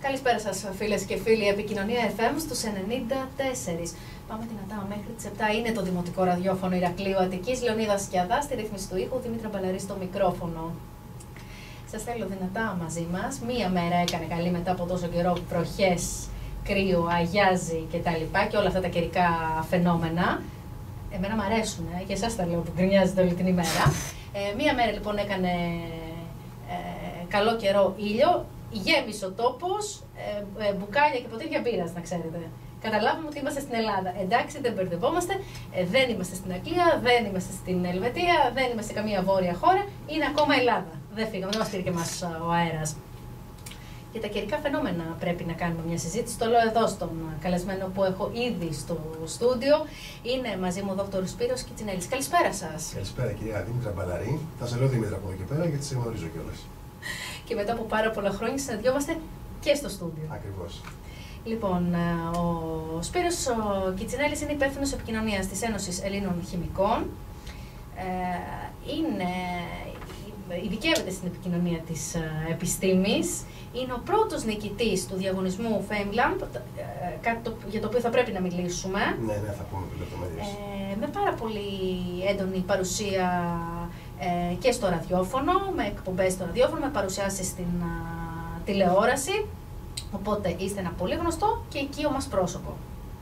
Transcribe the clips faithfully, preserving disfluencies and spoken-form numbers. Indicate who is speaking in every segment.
Speaker 1: Καλησπέρα σας φίλες και φίλοι, Επικοινωνία εφ εμ στους ενενήντα τέσσερα. Πάμε δυνατά μέχρι τις επτά. Είναι το Δημοτικό Ραδιόφωνο Ηρακλείου Αττικής, Λεωνίδα Σκιαδά στη ρύθμιση του ήχου, Δημήτρα Μπαλαρή στο μικρόφωνο. Σας θέλω δυνατά μαζί μας. Μία μέρα έκανε καλή μετά από τόσο καιρό, βροχές, κρύο, αγιάζει κτλ. Και όλα αυτά τα καιρικά φαινόμενα. Εμένα μου αρέσουν ε, και εσάς τα λέω που γκρινιάζετε όλη την ημέρα. Ε, μία μέρα λοιπόν έκανε ε, καλό καιρό, ήλιο. Γέμισε ο τόπος, ε, ε, μπουκάλια και ποτήρια μπύρας, να ξέρετε. Καταλάβαμε ότι είμαστε στην Ελλάδα. Εντάξει, δεν μπερδευόμαστε, ε, δεν είμαστε στην Αγγλία, δεν είμαστε στην Ελβετία, δεν είμαστε σε καμία βόρεια χώρα, είναι ακόμα Ελλάδα. Δεν φύγαμε, δεν μας πήρε και μας ο αέρας. Για τα καιρικά φαινόμενα πρέπει να κάνουμε μια συζήτηση. Το λέω εδώ στον καλεσμένο που έχω ήδη στο στούντιο. Είναι μαζί μου ο δόκτωρ Σπύρος Κιτσινέλης. Καλησπέρα σας.
Speaker 2: Καλησπέρα κυρία Δήμητρα Μπαλαρή. Θα σε λέω Δήμητρα από εδώ και πέρα γιατί σε γνωρίζω κιόλας.
Speaker 1: Και μετά από πάρα πολλά χρόνια συναντιόμαστε και στο στούντιο.
Speaker 2: Ακριβώς.
Speaker 1: Λοιπόν, ο Σπύρος ο Κιτσινέλης είναι υπεύθυνος επικοινωνίας της Ένωσης Ελλήνων Χημικών. Είναι, ειδικεύεται στην επικοινωνία της επιστήμης. Είναι ο πρώτος νικητής του διαγωνισμού FameLab, κάτι το, για το οποίο θα πρέπει να μιλήσουμε.
Speaker 2: Ναι, ναι, θα πούμε λεπτομέρειες.
Speaker 1: Ε, με πάρα πολύ έντονη παρουσία ε, και στο ραδιόφωνο, με εκπομπές στο ραδιόφωνο, με παρουσιάσεις στην α, τηλεόραση. Οπότε είστε ένα πολύ γνωστό και οικείο μας πρόσωπο.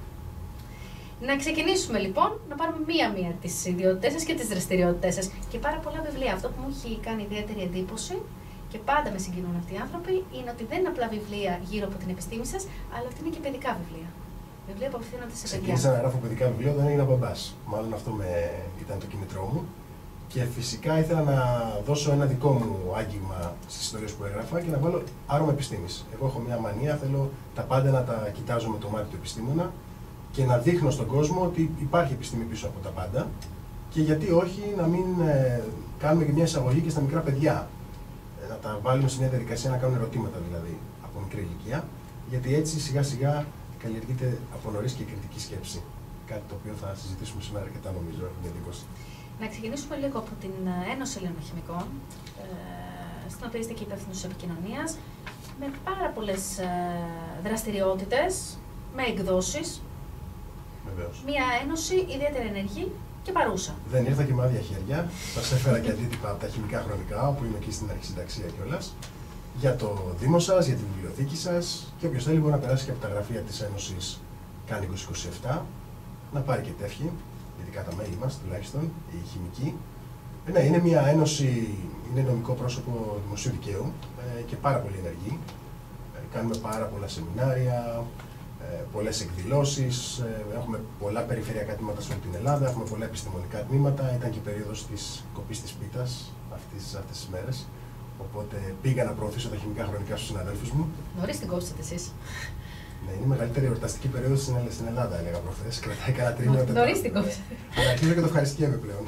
Speaker 1: Να ξεκινήσουμε λοιπόν, να πάρουμε μία-μία τις ιδιότητές σας και τις δραστηριότητές σας. Και πάρα πολλά βιβλία. Αυτό που μου έχει κάνει ιδιαίτερη εντύπωση και πάντα με συγκινούν αυτοί οι άνθρωποι είναι ότι δεν είναι απλά βιβλία γύρω από την επιστήμη σας, αλλά ότι είναι και παιδικά βιβλία. Βιβλία που απευθύνονται σε παιδιά.
Speaker 2: Ξεκίνησα να γράφω παιδικά βιβλία όταν έγινα μπαμπάς. Μάλλον αυτό με... ήταν το κίνητρό μου. Και φυσικά ήθελα να δώσω ένα δικό μου άγγιγμα στις ιστορίες που έγραφα και να βάλω άρωμα επιστήμης. Εγώ έχω μια μανία, θέλω τα πάντα να τα κοιτάζω με το μάτι του επιστήμονα και να δείχνω στον κόσμο ότι υπάρχει επιστήμη πίσω από τα πάντα και γιατί όχι να μην ε, κάνουμε και μια εισαγωγή και στα μικρά παιδιά. Ε, να τα βάλουμε σε μια διαδικασία να κάνουν ερωτήματα δηλαδή από μικρή ηλικία, γιατί έτσι σιγά σιγά καλλιεργείται από νωρίς και η κριτική σκέψη. Κάτι το οποίο θα συζητήσουμε σήμερα αρκετά νομίζω, έχω την εντύπωση.
Speaker 1: Να ξεκινήσουμε λίγο από την Ένωση Ελλήνων Χημικών, ε, στην οποία είστε και υπεύθυνος επικοινωνίας, με πάρα πολλές ε, δραστηριότητες, με εκδόσεις.
Speaker 2: Βεβαίως. Μια
Speaker 1: ένωση ιδιαίτερα ενεργή και παρούσα.
Speaker 2: Δεν ήρθα και με άδεια χέρια. Σας έφερα και αντίτυπα από τα χημικά χρονικά, όπου είμαι εκεί στην αρχισυνταξία κιόλας, για το Δήμο σας, για τη βιβλιοθήκη σας και όποιος θέλει μπορεί να περάσει και από τα γραφεία της Ένωσης Κάνει είκοσι είκοσι επτά, να πάρει και τεύχη. Ειδικά τα μέλη μας, τουλάχιστον, οι χημικοί. Ε, ναι, είναι μια ένωση, είναι νομικό πρόσωπο δημοσίου δικαίου ε, και πάρα πολύ ενεργή. Ε, κάνουμε πάρα πολλά σεμινάρια, ε, πολλές εκδηλώσεις, ε, έχουμε πολλά περιφερειακά τμήματα σε όλη την Ελλάδα, έχουμε πολλά επιστημονικά τμήματα. Ήταν και η περίοδος της κοπής της πίτας αυτές, αυτές τις μέρες. Οπότε πήγα να προωθήσω τα χημικά χρονικά στους συναδέλφους μου.
Speaker 1: Νωρίς την κόψετε εσείς.
Speaker 2: Ναι, είναι η μεγαλύτερη εορταστική περίοδος στην Ελλάδα, έλεγα προχθές. Κρατάει κανένα τρίμηνο.
Speaker 1: Νωρίς την κόψετε.
Speaker 2: Ανακλείζω και το ευχαριστιέμαι πλέον.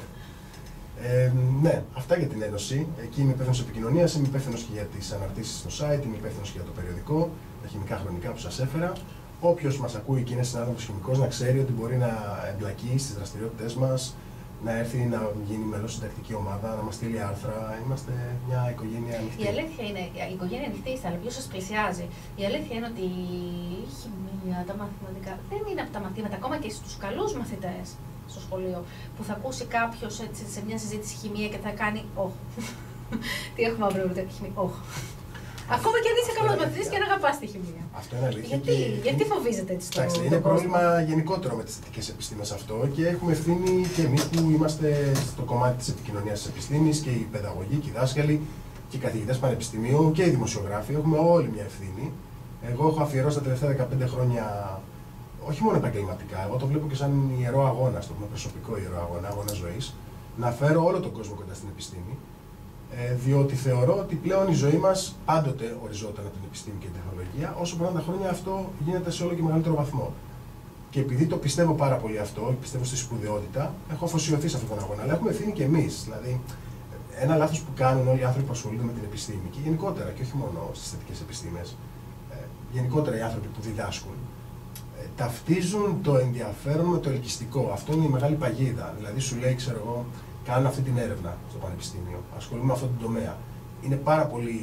Speaker 2: Ε, ναι, αυτά για την Ένωση. Εκεί είμαι υπεύθυνος επικοινωνίας, είμαι υπεύθυνος και για τις αναρτήσεις στο site, είμαι υπεύθυνος και για το περιοδικό, τα χημικά χρονικά που σας έφερα. Όποιος μας ακούει και είναι συνάδελφος χημικός να ξέρει ότι μπορεί να εμπλακεί στις δραστηριότητές μας, να έρθει να γίνει μέλος συντακτική ομάδα, να μας στείλει άρθρα. Είμαστε μια οικογένεια ανοιχτή.
Speaker 1: Η αλήθεια είναι, η οικογένεια ανοιχτή είστε, αλλά ποιος σας πλησιάζει. Η αλήθεια είναι ότι η χημεία, τα μαθηματικά δεν είναι από τα μαθήματα, ακόμα και στους καλούς μαθητές στο σχολείο, που θα ακούσει κάποιος έτσι, σε μια συζήτηση χημεία και θα κάνει όχ. Τι έχουμε αύριο με τη χημεία, όχ. Ακόμα και αν είσαι καλός μαθητής και αν αγαπάς τη χημεία.
Speaker 2: Αυτό είναι αλήθεια.
Speaker 1: Γιατί,
Speaker 2: και...
Speaker 1: γιατί φοβίζετε έτσι το
Speaker 2: κόσμο. Είναι πρόβλημα γενικότερο με τις θετικές επιστήμες αυτό και έχουμε ευθύνη και εμείς που είμαστε στο κομμάτι της επικοινωνίας της επιστήμης και οι παιδαγωγοί και οι δάσκαλοι και οι καθηγητές πανεπιστημίου και οι δημοσιογράφοι. Έχουμε όλοι μια ευθύνη. Εγώ έχω αφιερώσει τα τελευταία δεκαπέντε χρόνια, όχι μόνο επαγγελματικά, εγώ το βλέπω και σαν ιερό αγώνα, στο προσωπικό ιερό αγώνα, αγώνα ζωής, να φέρω όλο τον κόσμο κοντά στην επιστήμη. Ε, διότι θεωρώ ότι πλέον η ζωή μας πάντοτε οριζόταν από την επιστήμη και την τεχνολογία, όσο περνάνε τα χρόνια αυτό γίνεται σε όλο και μεγαλύτερο βαθμό. Και επειδή το πιστεύω πάρα πολύ αυτό, πιστεύω στη σπουδαιότητα, έχω αφοσιωθεί σε αυτόν τον αγώνα. Αλλά έχουμε ευθύνη και εμείς. Δηλαδή, ένα λάθος που κάνουν όλοι οι άνθρωποι που ασχολούνται με την επιστήμη και γενικότερα και όχι μόνο στις θετικές επιστήμες, ε, γενικότερα οι άνθρωποι που διδάσκουν, ε, ταυτίζουν το ενδιαφέρον με το ελκυστικό. Αυτό είναι η μεγάλη παγίδα. Δηλαδή, σου λέει, ξέρω εγώ, κάνω αυτή την έρευνα στο πανεπιστήμιο, ασχολούμαι με αυτόν τον τομέα. Είναι πάρα πολύ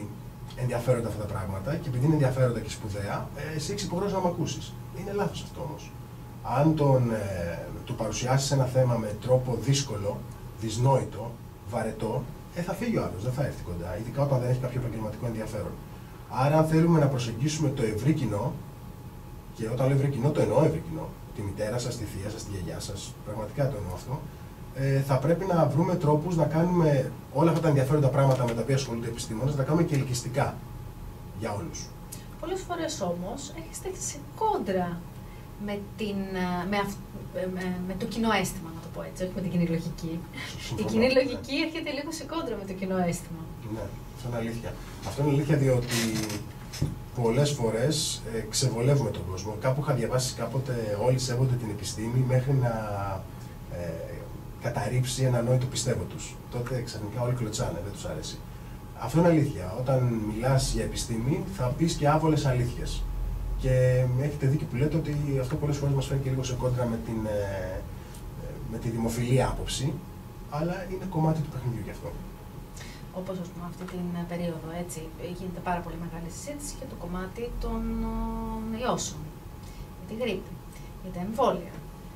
Speaker 2: ενδιαφέροντα αυτά τα πράγματα και επειδή είναι ενδιαφέροντα και σπουδαία, ε, εσύ έχεις υποχρέωση να μ' ακούσεις. Είναι λάθος αυτό όμως. Αν τον, ε, του παρουσιάσεις ένα θέμα με τρόπο δύσκολο, δυσνόητο, βαρετό, ε, θα φύγει ο άλλος, δεν θα έρθει κοντά, ειδικά όταν δεν έχει κάποιο επαγγελματικό ενδιαφέρον. Άρα, αν θέλουμε να προσεγγίσουμε το ευρύ κοινό, και όταν λέω ευρύ κοινό, το εννοώ ευρύ κοινό, τη μητέρα σας, τη θεία σας, τη γιαγιά σας, πραγματικά το εννοώ αυτό, ε, θα πρέπει να βρούμε τρόπους να κάνουμε όλα αυτά τα ενδιαφέροντα πράγματα με τα οποία ασχολούνται οι επιστήμονες, να τα κάνουμε και ελκυστικά για όλους.
Speaker 1: Πολλές φορές όμως έχεις έρθει σε κόντρα με, την, με, αυ, με, με το κοινό αίσθημα, να το πω έτσι, όχι με την κοινή λογική. Η κοινή λογική έρχεται λίγο σε κόντρα με το κοινό αίσθημα.
Speaker 2: Ναι, αυτό είναι αλήθεια. Αυτό είναι αλήθεια διότι πολλές φορές ε, ξεβολεύουμε τον κόσμο. Κάπου είχα διαβάσει κάποτε όλοι σέβονται την επιστήμη μέχρι να ε, καταρρύψει ένα νόητο πιστεύω τους. Τότε ξαφνικά όλοι κλωτσάνε, δεν τους αρέσει. Αυτό είναι αλήθεια. Όταν μιλάς για επιστήμη θα πεις και άβολες αλήθειες. Και έχετε δίκιο που λέτε ότι αυτό πολλές φορές μας φέρνει και λίγο σε κόντρα με, την, ε, με τη δημοφιλή άποψη, αλλά είναι κομμάτι του παιχνιδιού γι' αυτό.
Speaker 1: Όπως ας πούμε αυτή την περίοδο, έτσι, γίνεται πάρα πολύ μεγάλη συζήτηση για το κομμάτι των ιώσεων, για τη γρίπη, για τα εμβόλια.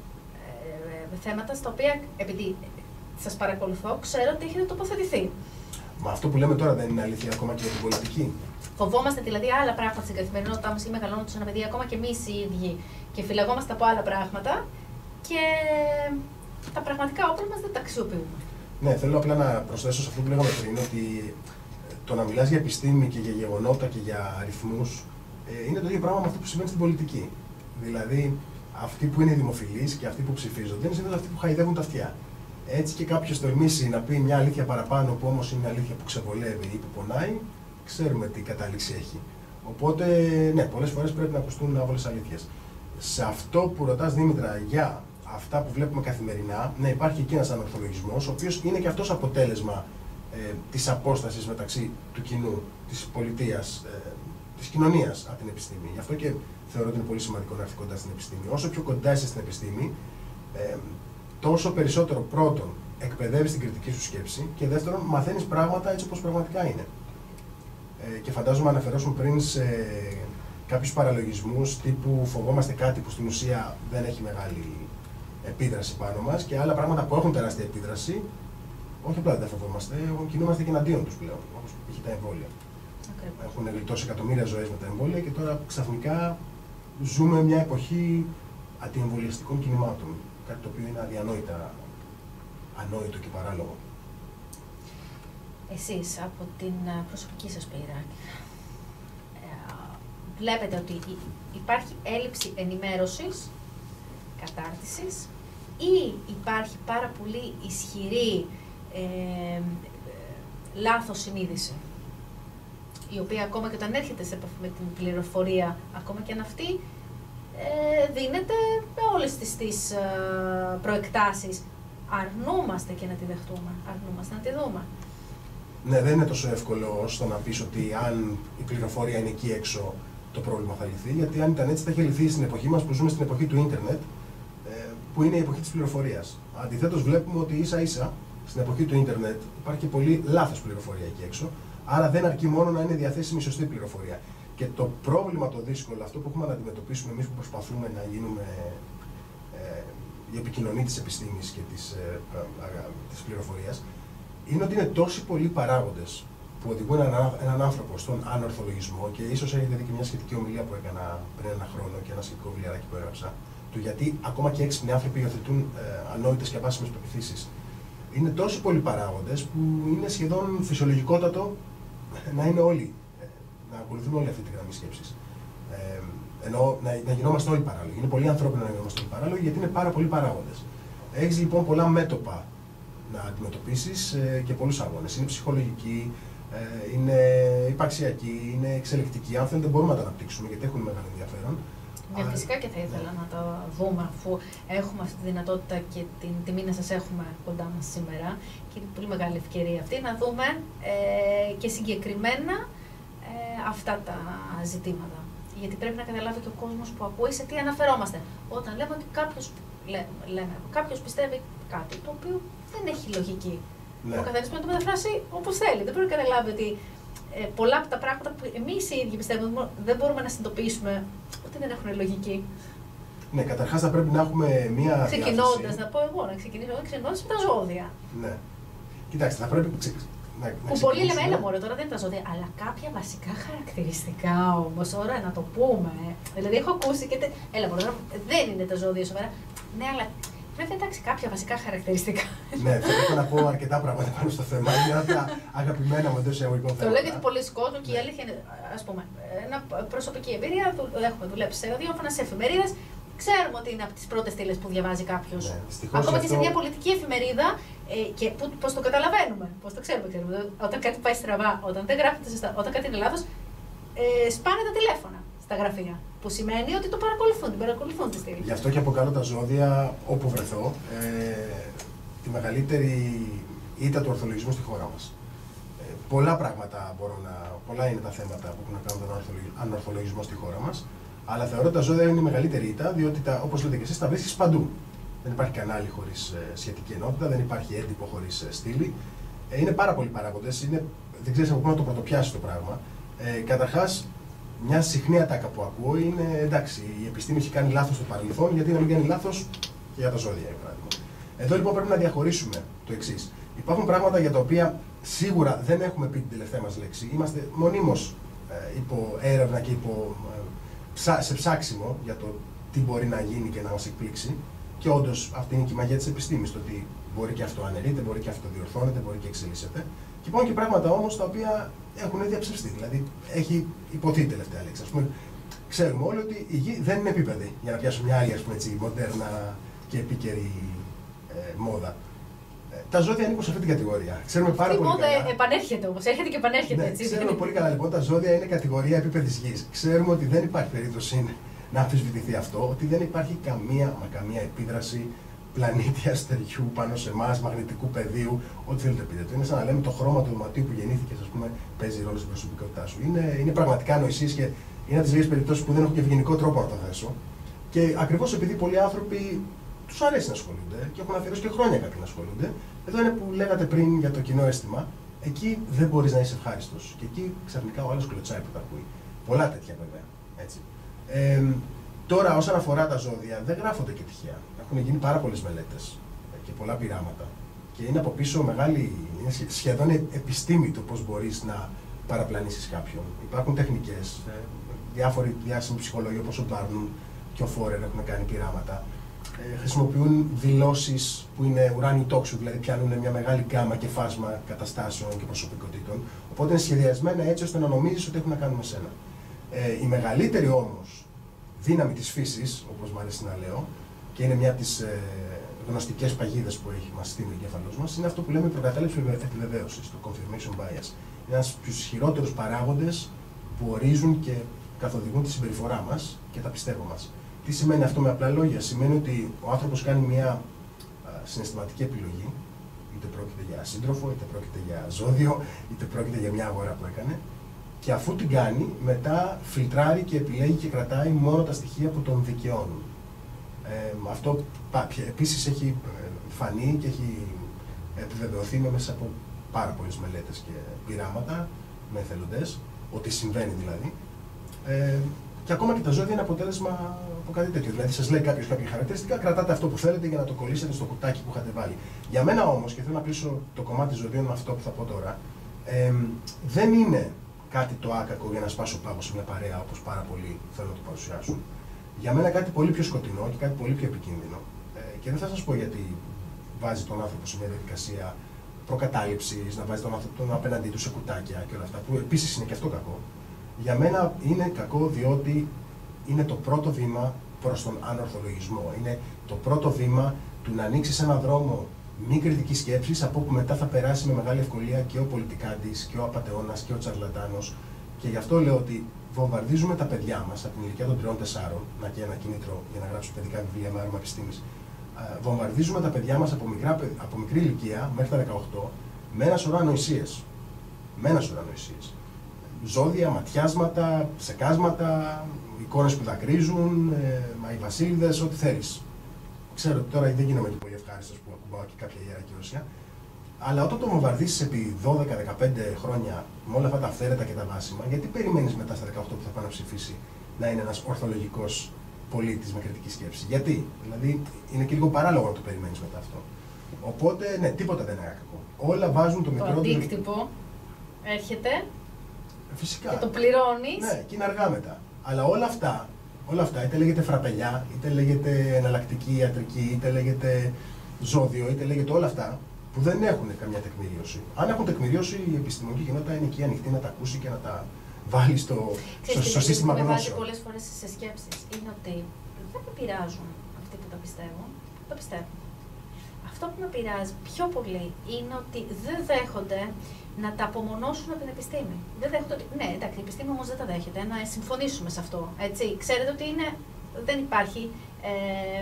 Speaker 1: Ε, θέματα στα οποία, επειδή σας παρακολουθώ, ξέρω ότι έχετε τοποθετηθεί.
Speaker 2: Μα αυτό που λέμε τώρα δεν είναι αλήθεια ακόμα και για την πολιτική.
Speaker 1: Φοβόμαστε δηλαδή άλλα πράγματα στην καθημερινότητά μας ή μεγαλώνοντας ένα παιδί, ακόμα και εμείς οι ίδιοι, και φυλαγόμαστε από άλλα πράγματα και τα πραγματικά όπλα μας δεν τα αξιοποιούμε.
Speaker 2: Ναι, θέλω απλά να προσθέσω σε αυτό που λέγαμε πριν, ότι το να μιλάς για επιστήμη και για γεγονότα και για αριθμούς ε, είναι το ίδιο πράγμα με αυτό που συμβαίνει στην πολιτική. Δηλαδή, αυτοί που είναι δημοφιλείς και αυτοί που ψηφίζονται είναι συνήθως αυτοί που χαϊδεύουν τα αυτιά. Έτσι και κάποιος τολμήσει να πει μια αλήθεια παραπάνω, που όμως είναι αλήθεια που ξεβολεύει ή που πονάει, ξέρουμε τι κατάληξη έχει. Οπότε, ναι, πολλές φορές πρέπει να ακουστούν άβολες αλήθειες. Σε αυτό που ρωτάς, Δήμητρα, για αυτά που βλέπουμε καθημερινά, ναι, υπάρχει εκεί ένας ανορθολογισμός, ο οποίος είναι και αυτός αποτέλεσμα ε, της απόστασης μεταξύ του κοινού, της πολιτείας, ε, της κοινωνίας από την επιστήμη. Γι' αυτό και θεωρώ ότι είναι πολύ σημαντικό να έρθει κοντά στην επιστήμη. Όσο πιο κοντά είσαι στην επιστήμη, ε, τόσο περισσότερο πρώτον εκπαιδεύεις την κριτική σου σκέψη και δεύτερον μαθαίνεις πράγματα έτσι όπως πραγματικά είναι. Ε, και φαντάζομαι αναφερόσουν πριν σε κάποιους παραλογισμούς τύπου φοβόμαστε κάτι που στην ουσία δεν έχει μεγάλη επίδραση πάνω μας και άλλα πράγματα που έχουν τεράστια επίδραση, όχι απλά δεν φοβόμαστε, κινούμαστε και εναντίον τους πλέον, όπως είχε τα εμβόλια. Okay. Έχουν γλιτώσει εκατομμύρια ζωές με τα εμβόλια και τώρα ξαφνικά ζούμε μια εποχή αντιεμβολιαστικών κινημάτων. Κάτι το οποίο είναι αδιανόητα, ανόητο και παράλογο.
Speaker 1: Εσείς, από την προσωπική σας πείρα, βλέπετε ότι υπάρχει έλλειψη ενημέρωσης, κατάρτισης ή υπάρχει πάρα πολύ ισχυρή ε, λάθος συνείδηση, η οποία ακόμα και όταν έρχεται σε επαφή με την πληροφορία, ακόμα και αν αυτή ε, δίνεται με όλες τις, τις ε, προεκτάσεις, αρνούμαστε και να τη δεχτούμε, αρνούμαστε να τη δούμε.
Speaker 2: Ναι, δεν είναι τόσο εύκολο ώστε να πεις ότι αν η πληροφορία είναι εκεί έξω, το πρόβλημα θα λυθεί, γιατί αν ήταν έτσι θα είχε λυθεί στην εποχή μας που ζούμε στην εποχή του ίντερνετ, που είναι η εποχή της πληροφορίας. Αντιθέτως βλέπουμε ότι ίσα ίσα στην εποχή του ίντερνετ υπάρχει και πολύ λάθος πληροφορία εκεί έξω, άρα δεν αρκεί μόνο να είναι διαθέσιμη σωστή πληροφορία. Και το πρόβλημα το δύσκολο, αυτό που έχουμε να αντιμετωπίσουμε εμείς που προσπαθούμε να γίνουμε ε, η επικοινωνία της επιστήμης και της, ε, ε, της πληροφορίας, είναι ότι είναι τόσοι πολλοί παράγοντες που οδηγούν έναν, έναν άνθρωπο στον ανορθολογισμό και ίσως έχετε δει και μια σχετική ομιλία που έκανα πριν ένα χρόνο και ένα σχετικό βιβλιαράκι που έγραψα, του γιατί ακόμα και έξυπνοι άνθρωποι υιοθετούν ε, ανόητες και αβάσιμες πεποιθήσεις. Είναι τόσοι πολλοί παράγοντες που είναι σχεδόν φυσιολογικότατο να είναι όλοι, ε, να ακολουθούν όλη αυτή τη γραμμή σκέψης. Ε, ενώ να, να γινόμαστε όλοι παράλογοι. Είναι πολύ ανθρώπινο να γινόμαστε όλοι παράλογοι γιατί είναι πάρα πολλοί παράγοντες. Έχεις λοιπόν πολλά μέτωπα να αντιμετωπίσεις ε, και πολλούς αγώνες. Είναι ψυχολογικοί, ε, είναι υπαρξιακοί, είναι εξελικτικοί. Αν θέλετε μπορούμε να τα αναπτύξουμε γιατί έχουν μεγάλο ενδιαφέρον.
Speaker 1: Ναι, φυσικά και θα ήθελα ναι. να το δούμε, αφού έχουμε αυτή τη δυνατότητα και την τιμή να σας έχουμε κοντά μας σήμερα και είναι πολύ μεγάλη ευκαιρία αυτή να δούμε ε, και συγκεκριμένα ε, αυτά τα ζητήματα. Γιατί πρέπει να καταλάβει και ο κόσμος που ακούει σε τι αναφερόμαστε. Όταν λέμε ότι κάποιος, λέ, λέμε, κάποιος πιστεύει κάτι το οποίο δεν έχει λογική. Ναι. Ο καθένας πρέπει να το μεταφράσει όπως θέλει. Δεν πρέπει να καταλάβει ότι ε, πολλά από τα πράγματα που εμείς οι ίδιοι πιστεύουμε δεν μπορούμε να συνειδητοποιήσουμε ότι δεν έχουν λογική.
Speaker 2: Ναι, καταρχάς θα πρέπει να έχουμε μία.
Speaker 1: Ξεκινώντας, να πω εγώ, να ξεκινήσω εγώ ξεκινώντας με τα ζώδια.
Speaker 2: Ναι. Κοιτάξτε, θα πρέπει ξε... να, να
Speaker 1: που πολλοί λέμε, έλα μωρέ, τώρα δεν είναι τα ζώδια, αλλά κάποια βασικά χαρακτηριστικά όμως, τώρα να το πούμε. Δηλαδή, έχω ακούσει και. Τε... Έλα μωρέ, δεν είναι τα ζώδια σοβαρά. Ναι, αλλά βέβαια εντάξει, κάποια βασικά χαρακτηριστικά.
Speaker 2: Ναι, θέλω να πω αρκετά πράγματα πάνω στο θέμα. Είναι από τα αγαπημένα μου εντός εισαγωγικών θέματα.
Speaker 1: Το λέγεται πολλοί κόσμοι και η αλήθεια είναι, ας πούμε, ένα προσωπική εμπειρία. Έχουμε δουλέψει σε ραδιόφωνα, σε εφημερίδες. Ξέρουμε ότι είναι από τις πρώτες στήλες που διαβάζει κάποιος. Ναι, ακόμα και σε μια πολιτική εφημερίδα. Ε, και πώς το καταλαβαίνουμε, πώς το ξέρουμε, ξέρουμε. Όταν κάτι πάει στραβά, όταν δεν γράφεται σωστά, όταν κάτι είναι λάθος, ε, σπάνε τα τηλέφωνα στα γραφεία. Που σημαίνει ότι το παρακολουθούν, την παρακολουθούν τη στήλη.
Speaker 2: Γι' αυτό και αποκαλώ τα ζώδια όπου βρεθώ ε, τη μεγαλύτερη ήττα του ορθολογισμού στη χώρα μας. Ε, πολλά πράγματα μπορώ να. Πολλά είναι τα θέματα που έχουν να κάνουν τον ανορθολογισμό στη χώρα μας. Αλλά θεωρώ ότι τα ζώδια είναι η μεγαλύτερη ήττα, διότι όπως λέτε και εσείς, τα βρίσκεις παντού. Δεν υπάρχει κανάλι χωρίς ε, σχετική ενότητα, δεν υπάρχει έντυπο χωρίς ε, στήλη. Ε, είναι πάρα πολλοί παράγοντες, είναι, δεν ξέρεις από πού να το πρωτοπιάσεις το πράγμα. Ε, καταρχάς, μια συχνή ατάκα που ακούω είναι εντάξει, η επιστήμη έχει κάνει λάθος στο παρελθόν, γιατί να μην κάνει λάθος και για τα ζώδια, για παράδειγμα. Εδώ λοιπόν πρέπει να διαχωρίσουμε το εξής. Υπάρχουν πράγματα για τα οποία σίγουρα δεν έχουμε πει την τελευταία μας λέξη. Είμαστε μονίμως ε, υπό έρευνα και υπό. Ε, σε ψάξιμο για το τι μπορεί να γίνει και να μας εκπλήξει. Και όντως αυτή είναι και η μαγεία της επιστήμης. Το ότι μπορεί και αυτό αναιρείται, μπορεί και αυτό διορθώνεται, μπορεί και εξελίσσεται. Και υπάρχουν και πράγματα όμως τα οποία έχουν διαψευστεί. Δηλαδή έχει υποθεί η τελευταία λέξη. Ας πούμε, ξέρουμε όλοι ότι η γη δεν είναι επίπεδη. Για να πιάσουμε μια άλλη, ας πούμε, έτσι, μοντέρνα και επίκαιρη ε, μόδα. Τα ζώδια ανήκουν σε αυτή την κατηγορία. Ξέρουμε πάρα
Speaker 1: η
Speaker 2: πολύ
Speaker 1: μόδα
Speaker 2: καλά.
Speaker 1: επανέρχεται όμως, έρχεται και επανέρχεται,
Speaker 2: Ναι,
Speaker 1: έτσι.
Speaker 2: Ξέρουμε πολύ καλά λοιπόν, τα ζώδια είναι κατηγορία επίπεδης γης. Ξέρουμε ότι δεν υπάρχει περίπτωση να αμφισβητηθεί αυτό, ότι δεν υπάρχει καμία, μα καμία επίδραση πλανήτη αστεριού πάνω σε εμάς, μαγνητικού πεδίου, ό,τι θέλετε πείτε. Είναι σαν να λέμε το χρώμα του δωματίου που γεννήθηκε, ας πούμε, παίζει ρόλο στην προσωπικότητά σου. Είναι, είναι πραγματικά ανοησίες και είναι από τις λίγες περιπτώσεις που δεν έχω και ευγενικό τρόπο να το θέσω. Και ακριβώς επειδή πολλοί άνθρωποι τους αρέσει να ασχολούνται και έχουν αφιερώσει και χρόνια κάποιοι να ασχολούνται. Εδώ είναι που λέγατε πριν για το κοινό αίσθημα. Εκεί δεν μπορείς να είσαι ευχάριστος. Και εκεί ξαφνικά ο άλλος κλωτσάει που τα ακούει. Πολλά τέτοια βέβαια. Έτσι. Ε, τώρα, όσον αφορά τα ζώδια, δεν γράφονται και τυχαία. Έχουν γίνει πάρα πολλές μελέτες και πολλά πειράματα. Και είναι από πίσω μεγάλη, είναι σχεδόν επιστήμη το πώς μπορείς να παραπλανήσεις κάποιον. Υπάρχουν τεχνικές. Διάφοροι διάσημοι ψυχολόγοι όπως ο Μπάρνουν και ο Φόρερ έχουν κάνει πειράματα. Ε, χρησιμοποιούν δηλώσεις που είναι ουράνιου τόξου, δηλαδή πιάνουν μια μεγάλη γκάμα και φάσμα καταστάσεων και προσωπικότητων. Οπότε είναι σχεδιασμένα έτσι ώστε να νομίζεις ότι έχουν να κάνουν με σένα. Ε, η μεγαλύτερη όμως δύναμη της φύσης, όπως μου αρέσει να λέω, και είναι μια από τις ε, γνωστικές παγίδες που έχει μας στείλει ο εγκέφαλός μας, είναι αυτό που λέμε η προκατάληψη επιβεβαίωσης, το confirmation bias. Είναι ένας από τους ισχυρότερους παράγοντες που ορίζουν και καθοδηγούν τη συμπεριφορά μας και τα πιστεύω μας. Τι σημαίνει αυτό με απλά λόγια? Σημαίνει ότι ο άνθρωπος κάνει μια α, συναισθηματική επιλογή, είτε πρόκειται για σύντροφο, είτε πρόκειται για ζώδιο, είτε πρόκειται για μια αγορά που έκανε, και αφού την κάνει, μετά φιλτράρει και επιλέγει και κρατάει μόνο τα στοιχεία που τον δικαιώνουν. Ε, αυτό επίσης έχει φανεί και έχει επιβεβαιωθεί μέσα από πάρα πολλές μελέτες και πειράματα με εθελοντές, ότι συμβαίνει δηλαδή. Ε, Και ακόμα και τα ζώδια είναι αποτέλεσμα από κάτι τέτοιο. Δηλαδή, σας λέει κάποιος κάποια χαρακτηριστικά, κρατάτε αυτό που θέλετε για να το κολλήσετε στο κουτάκι που είχατε βάλει. Για μένα όμως, και θέλω να κλείσω το κομμάτι ζωδίων με αυτό που θα πω τώρα, ε, δεν είναι κάτι το άκακο για να σπάσω πάγο σε μια παρέα όπως πάρα πολλοί θέλουν να το παρουσιάσουν. Για μένα κάτι πολύ πιο σκοτεινό και κάτι πολύ πιο επικίνδυνο. Ε, και δεν θα σας πω γιατί βάζει τον άνθρωπο σε μια διαδικασία προκατάληψης, να βάζει τον άνθρωπο τον απέναντί του σε κουτάκια και όλα αυτά, που επίσης είναι και αυτό κακό. Για μένα είναι κακό διότι είναι το πρώτο βήμα προς τον ανορθολογισμό. Είναι το πρώτο βήμα του να ανοίξεις έναν δρόμο μη κριτικής σκέψης, από όπου μετά θα περάσει με μεγάλη ευκολία και ο πολιτικάντης και ο απατεώνας και ο τσαρλατάνος. Και γι' αυτό λέω ότι βομβαρδίζουμε τα παιδιά μας από την ηλικία των τριών τεσσάρων, να και ένα κίνητρο για να γράψουν παιδικά βιβλία με άρωμα επιστήμης. Βομβαρδίζουμε τα παιδιά μας από, μικρά, από μικρή ηλικία μέχρι τα δεκαοκτώ με ένα σωρό ανοησίες. Με ένα σωρό ανοησίες. Ζώδια, ματιάσματα, ψεκάσματα, εικόνες που δακρύζουν, ε, μαϊβασίλειδες, ό,τι θέλεις. Ξέρω ότι τώρα δεν γίνομαι και πολύ ευχάριστος που ακουμπάω και κάποια ιερά κυρωσία, Αλλά όταν το βομβαρδίσεις επί δώδεκα δεκαπέντε χρόνια με όλα αυτά τα αυθαίρετα και τα βάσιμα, γιατί περιμένεις μετά στα δεκαοκτώ που θα πάει να ψηφίσει να είναι ένας ορθολογικός πολίτης με κριτική σκέψη? Γιατί? Δηλαδή είναι και λίγο παράλογο να το περιμένεις μετά αυτό. Οπότε, ναι, τίποτα δεν είναι κακό. Όλα βάζουν το μικρό.
Speaker 1: Το αντίκτυπο έρχεται.
Speaker 2: Φυσικά.
Speaker 1: Και το πληρώνεις.
Speaker 2: Ναι, και είναι αργά μετά. Αλλά όλα αυτά, όλα αυτά, είτε λέγεται φραπελιά, είτε λέγεται εναλλακτική ιατρική, είτε λέγεται ζώδιο, είτε λέγεται όλα αυτά, που δεν έχουν καμιά τεκμηρίωση. Αν έχουν τεκμηρίωση, η επιστημονική κοινότητα είναι εκεί ανοιχτή να τα ακούσει και να τα βάλει στο, στο, στο σύστημα γνώσεων.
Speaker 1: Αυτό που με βάζει πολλές φορές σε σκέψεις είναι ότι δεν με πειράζουν αυτοί που τα πιστεύουν, το πιστεύουν. Αυτό που με πειράζει πιο πολύ είναι ότι δεν δέχονται να τα απομονώσουν από την επιστήμη. Δεν δέχονται ότι. Ναι, εντάξει, η επιστήμη όμως δεν τα δέχεται. Να συμφωνήσουμε σε αυτό. Έτσι. Ξέρετε ότι είναι, δεν υπάρχει ε,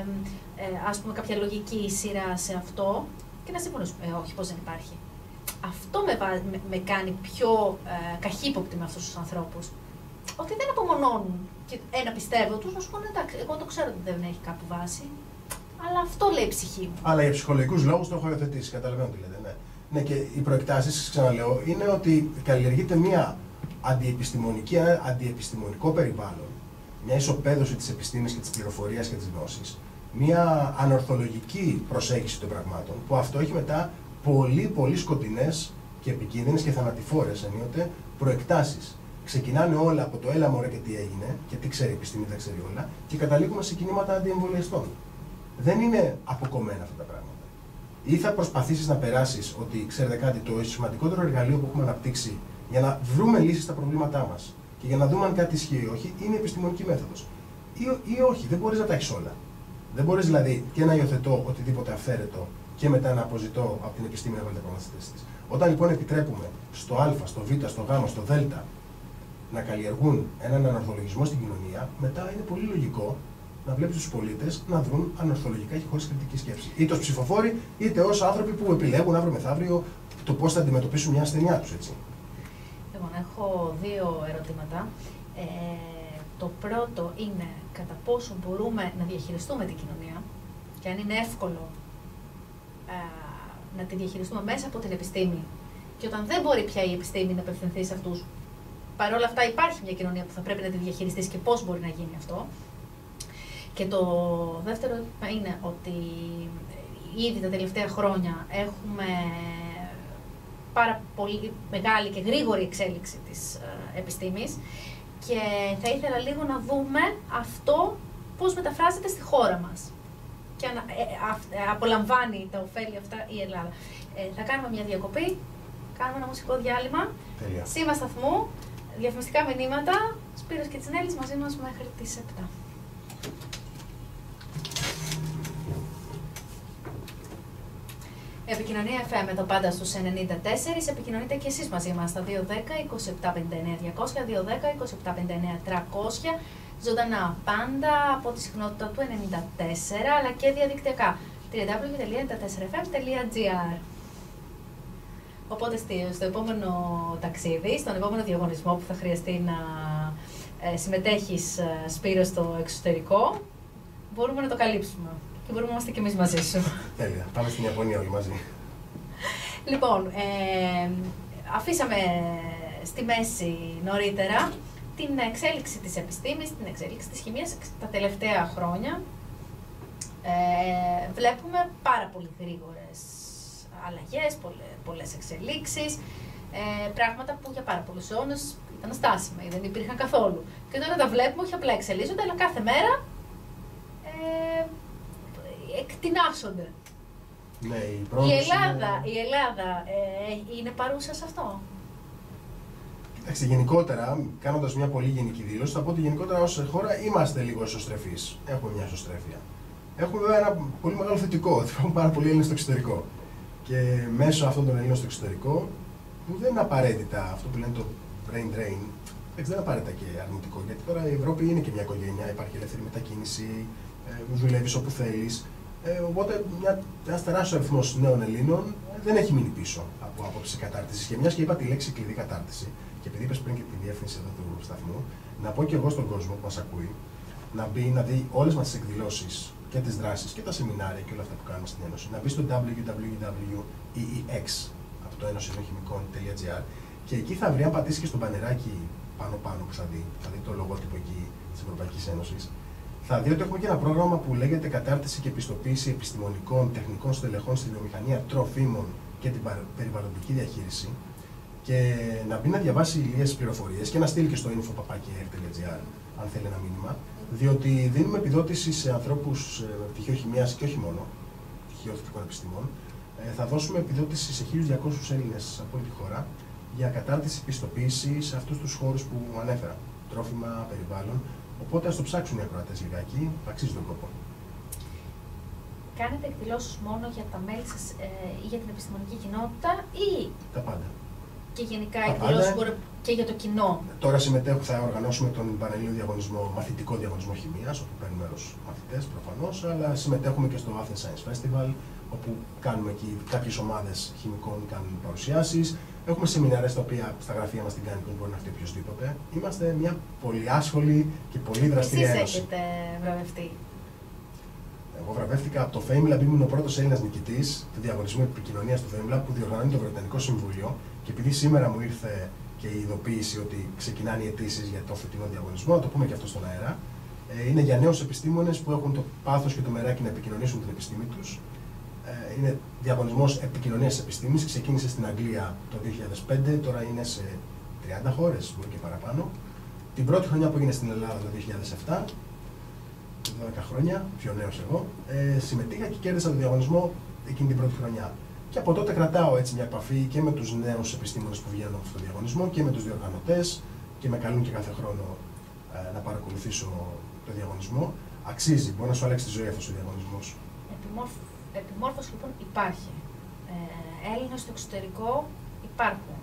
Speaker 1: ε, ας πούμε, κάποια λογική σειρά σε αυτό και να συμφωνήσουμε. Ε, όχι, πώς δεν υπάρχει. Αυτό με, με, με κάνει πιο ε, καχύποπτη με αυτούς τους ανθρώπους. Ότι δεν απομονώνουν και ένα πιστεύω τους, να σου πούνε εντάξει, εγώ το ξέρω ότι δεν έχει κάπου βάση. Αλλά αυτό λέει η ψυχή μου.
Speaker 2: Αλλά για ψυχολογικούς λόγους το έχω υιοθετήσει. Καταλαβαίνω τι λέτε. Ναι. Ναι, και οι προεκτάσεις, ξαναλέω, είναι ότι καλλιεργείται μια αντιεπιστημονική, αντιεπιστημονικό περιβάλλον, μια ισοπαίδωση της επιστήμης και της πληροφορίας και της γνώσης, μια ανορθολογική προσέγγιση των πραγμάτων, που αυτό έχει μετά πολύ πολύ σκοτεινές και επικίνδυνες και θανατηφόρες ενίοτε προεκτάσεις. Ξεκινάνε όλα από το έλα μωρέ και τι έγινε, και τι ξέρει η επιστήμη, δεν ξέρει όλα, και καταλήγουμε σε κινήματα αντιεμβολιαστών. Δεν είναι αποκομμένα αυτά τα πράγματα. Ή θα προσπαθήσεις να περάσεις ότι, ξέρετε κάτι, το σημαντικότερο εργαλείο που έχουμε αναπτύξει για να βρούμε λύσεις στα προβλήματά μας και για να δούμε αν κάτι ισχύει ή όχι, είναι η επιστημονική μέθοδος. Ή, ή όχι, δεν μπορείς να τα έχεις όλα. Δεν μπορείς δηλαδή και να υιοθετώ οτιδήποτε αυθαίρετο και μετά να αποζητώ από την επιστήμη να βάλει τα πράγματα στη θέση της. Όταν λοιπόν επιτρέπουμε στο Α, στο Β, στο Γ, στο Δ να καλλιεργούν έναν ανορθολογισμό στην κοινωνία, μετά είναι πολύ λογικό να βλέπει τους πολίτες να δρουν ανορθολογικά και χωρίς κριτική σκέψη. Είτε ως ψηφοφόροι, είτε ως άνθρωποι που επιλέγουν αύριο μεθαύριο το πώς θα αντιμετωπίσουν μια ασθενειά τους, έτσι.
Speaker 1: Λοιπόν, έχω δύο ερωτήματα. Ε, το πρώτο είναι κατά πόσο μπορούμε να διαχειριστούμε την κοινωνία και αν είναι εύκολο ε, να τη διαχειριστούμε μέσα από την επιστήμη και όταν δεν μπορεί πια η επιστήμη να απευθυνθεί σε αυτούς. Παρ' όλα αυτά υπάρχει μια κοινωνία που θα πρέπει να τη διαχειριστείς και πώς μπορεί να γίνει αυτό. Και το δεύτερο είναι ότι ήδη τα τελευταία χρόνια έχουμε πάρα πολύ μεγάλη και γρήγορη εξέλιξη της ε, επιστήμης και θα ήθελα λίγο να δούμε αυτό πώς μεταφράζεται στη χώρα μας και ανα, ε, ε, απολαμβάνει τα ωφέλη αυτά η Ελλάδα. Ε, θα κάνουμε μια διακοπή, κάνουμε ένα μουσικό διάλειμμα, σήμα σταθμού, διαφημιστικά μηνύματα, Σπύρος Κιτσινέλης μαζί μας μέχρι τις επτά. Επικοινωνία εφ εμ εδώ πάντα στους ενενήντα τέσσερα. Επικοινωνείτε και εσείς μαζί μας στα δύο ένα μηδέν είκοσι επτά πενήντα εννέα διακόσια, δύο ένα μηδέν είκοσι επτά πενήντα εννέα τριακόσια. Ζωντανά πάντα από τη συχνότητα του ενενήντα τέσσερα αλλά και διαδικτυακά double-u double-u double-u τελεία ενενήντα τέσσερα εφ εμ τελεία τζι άρ. Οπότε στο επόμενο ταξίδι, στον επόμενο διαγωνισμό που θα χρειαστεί να ε, συμμετέχεις Σπύρο στο εξωτερικό, μπορούμε να το καλύψουμε. Και μπορούμε να είμαστε και εμείς μαζί σου.
Speaker 2: Τέλεια. Πάμε στην Ιαπωνία όλοι μαζί.
Speaker 1: Λοιπόν, ε, αφήσαμε στη μέση νωρίτερα την εξέλιξη της επιστήμης, την εξέλιξη της χημείας τα τελευταία χρόνια. Ε, βλέπουμε πάρα πολύ γρήγορες αλλαγές, πολλές εξελίξεις, ε, πράγματα που για πάρα πολλούς αιώνες ήταν αστάσιμα ή δεν υπήρχαν καθόλου. Και τώρα τα βλέπουμε, όχι απλά εξελίσσονται, αλλά κάθε μέρα ε, εκτινάσσονται.
Speaker 2: Ναι, η,
Speaker 1: η Ελλάδα, είναι... η Ελλάδα ε, είναι παρούσα σε αυτό.
Speaker 2: Κοιτάξτε, γενικότερα, κάνοντας μια πολύ γενική δήλωση, θα πω ότι γενικότερα ως χώρα είμαστε λίγο εσωστρεφείς. Έχουμε μια εσωστρέφεια. Έχουμε βέβαια ένα πολύ μεγάλο θετικό, ότι υπάρχουν πάρα πολλοί Έλληνες στο εξωτερικό. Και μέσω αυτών των Ελλήνων στο εξωτερικό, που δεν είναι απαραίτητα αυτό που λένε το brain drain, δεν είναι απαραίτητα και αρνητικό. Γιατί τώρα η Ευρώπη είναι και μια οικογένεια, υπάρχει ελεύθερη μετακίνηση, δουλεύεις όπου θέλεις. Ε, οπότε ένα τεράστιο αριθμό νέων Ελλήνων δεν έχει μείνει πίσω από άποψη κατάρτισης. Και μιας και είπα τη λέξη κλειδί κατάρτιση, και επειδή είπες πριν και τη διεύθυνση εδώ του σταθμού, να πω και εγώ στον κόσμο που μας ακούει να μπει, να δει όλες μας τις εκδηλώσεις και τις δράσεις και τα σεμινάρια και όλα αυτά που κάνουμε στην Ένωση, να μπει στο double-u double-u double-u τελεία e e x από το ένωση χημικών τελεία g r και εκεί θα βρει, αν πατήσει και στο μπανεράκι πάνω-πάνω που θα δει, θα δει το λογότυπο εκεί της Ευρωπαϊκής Ένωσης, θα δει ότι έχουμε και ένα πρόγραμμα που λέγεται Κατάρτιση και Επιστοποίηση Επιστημονικών Τεχνικών Στελεχών στη Βιομηχανία Τροφίμων και την Περιβαλλοντική Διαχείριση. Και να μπει να διαβάσει λίγες πληροφορίες και να στείλει και στο info παπάκι e r τελεία g r αν θέλει ένα μήνυμα, διότι δίνουμε επιδότηση σε ανθρώπους πτυχίο χημίας και όχι μόνο, πτυχίο θετικών επιστημών. Ε, θα δώσουμε επιδότηση σε χίλιους διακόσιους Έλληνες από όλη τη χώρα για κατάρτιση, πιστοποίηση σε αυτούς τους χώρους που ανέφερα. Τρόφιμα, περιβάλλον. Οπότε ας το ψάξουν οι ακροατές λιγάκι, αξίζει τον κόπο.
Speaker 1: Κάνετε εκδηλώσεις μόνο για τα μέλη σας ε, ή για την επιστημονική κοινότητα ή
Speaker 2: τα πάντα.
Speaker 1: Και γενικά εκδηλώσεις και για το κοινό.
Speaker 2: Τώρα συμμετέχω, θα οργανώσουμε τον Πανελλήνιο Διαγωνισμό, μαθητικό διαγωνισμό χημίας, όπου παίρνουν μέρος μαθητές προφανώς, αλλά συμμετέχουμε και στο Athens Science Festival, όπου κάνουμε εκεί κάποιες ομάδες χημικών κάνουν παρουσιάσεις. Έχουμε σεμινάρια στα οποία στα γραφεία μας την κάνει που μπορεί να έρθει οποιοδήποτε. Είμαστε μια πολύ άσχολη και πολύ δραστήρια ένωση.
Speaker 1: Εσείς έχετε βραβευτεί?
Speaker 2: Εγώ βραβεύτηκα από το FameLab, ήμουν ο πρώτος Έλληνας νικητής του διαγωνισμού επικοινωνίας του FameLab που διοργανώνει το Βρετανικό Συμβούλιο. Και επειδή σήμερα μου ήρθε και η ειδοποίηση ότι ξεκινάνε οι αιτήσεις για το φετινό διαγωνισμό, να το πούμε και αυτό στον αέρα, είναι για νέους επιστήμονες που έχουν το πάθος και το μεράκι να επικοινωνήσουν την επιστήμη τους. Είναι διαγωνισμός επικοινωνίας της επιστήμης, ξεκίνησε στην Αγγλία το δύο χιλιάδες πέντε, τώρα είναι σε τριάντα χώρες, μπορεί και παραπάνω. Την πρώτη χρονιά που έγινε στην Ελλάδα το δύο χιλιάδες επτά, δώδεκα χρόνια, πιο νέος εγώ, ε, συμμετείχα και κέρδισα τον διαγωνισμό εκείνη την πρώτη χρονιά. Και από τότε κρατάω έτσι μια επαφή και με τους νέους επιστήμονες που βγαίνουν από αυτόν τον διαγωνισμό και με τους διοργανωτές και με καλούν και κάθε χρόνο ε, να παρακολουθήσω το διαγωνισμό. Αξίζει, μπορεί να σου αλλάξει τη ζωή αυτός ο διαγωνισμός.
Speaker 1: Επιμόρφ... Επιμόρφωση λοιπόν υπάρχει. Ε, Έλληνες στο εξωτερικό υπάρχουν.